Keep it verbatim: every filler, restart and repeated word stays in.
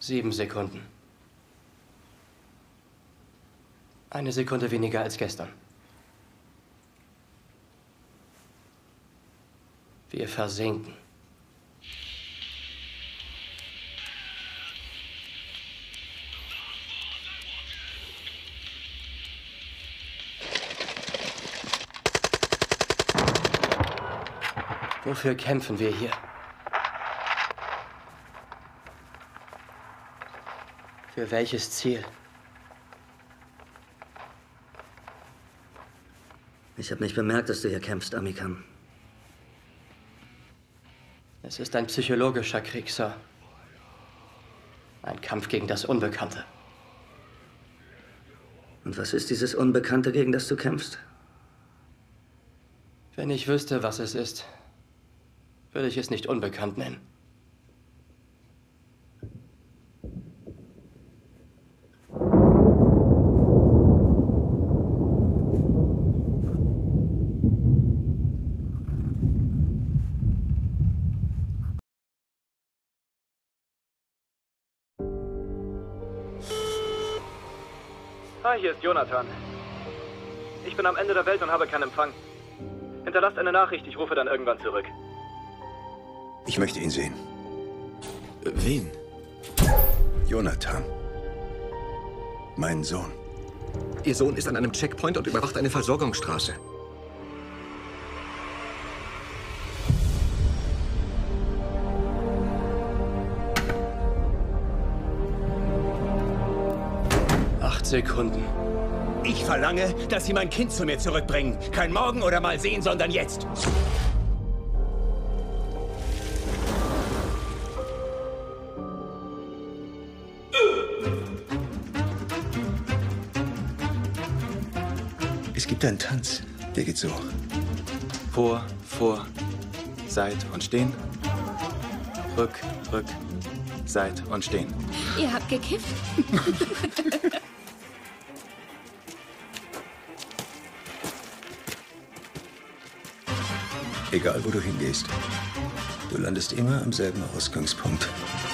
Sieben Sekunden. Eine Sekunde weniger als gestern. Wir versinken. Wofür kämpfen wir hier? Für welches Ziel? Ich habe nicht bemerkt, dass du hier kämpfst, Amikam. Es ist ein psychologischer Krieg, Sir. Ein Kampf gegen das Unbekannte. Und was ist dieses Unbekannte, gegen das du kämpfst? Wenn ich wüsste, was es ist, würde ich es nicht unbekannt nennen. Hi, hier ist Jonathan. Ich bin am Ende der Welt und habe keinen Empfang. Hinterlasst eine Nachricht, ich rufe dann irgendwann zurück. Ich möchte ihn sehen. Äh, wen? Jonathan. Mein Sohn. Ihr Sohn ist an einem Checkpoint und überwacht eine Versorgungsstraße. Acht Sekunden. Ich verlange, dass Sie mein Kind zu mir zurückbringen. Kein Morgen oder mal sehen, sondern jetzt. Es gibt einen Tanz, der geht so. Vor, vor, Seit und stehen. Rück, rück, Seit und stehen. Ihr habt gekifft? Egal, wo du hingehst, du landest immer am selben Ausgangspunkt.